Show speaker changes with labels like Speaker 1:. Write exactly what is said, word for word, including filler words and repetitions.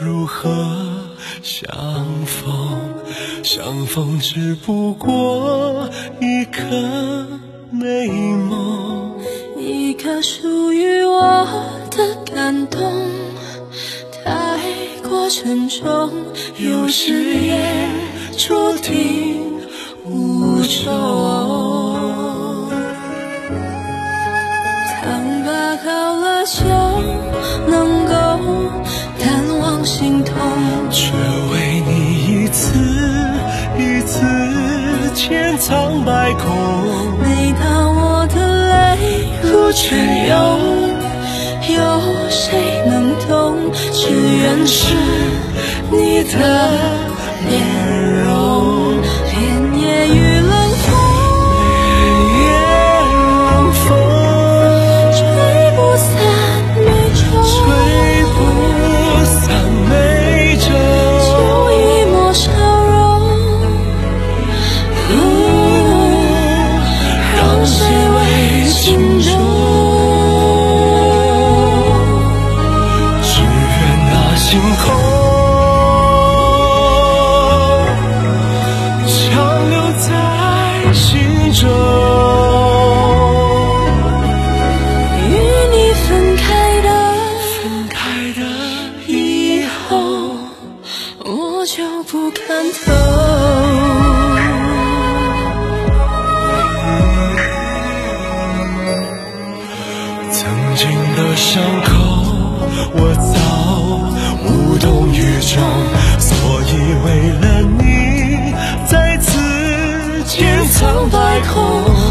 Speaker 1: 如何相逢？相逢只不过一个美梦，
Speaker 2: 一个属于我的感动，太过沉重，有时也注定无从。倘把好了就能够淡忘心痛，
Speaker 1: 却为你一次一次千疮百孔。
Speaker 2: 每当我的泪如泉涌，有谁能懂？只愿是你的面容，连夜雨冷风，
Speaker 1: 连夜冷风，
Speaker 2: 吹不散眉皱，
Speaker 1: 吹不散眉皱，
Speaker 2: 就一抹笑容，让谁为情重？
Speaker 1: 只愿那星空长留在心中。
Speaker 2: 与你分开的
Speaker 1: 分开的
Speaker 2: 以后，我就不看透。
Speaker 1: 曾经的伤口，我早无动于衷，所以为了你，再次千疮百孔。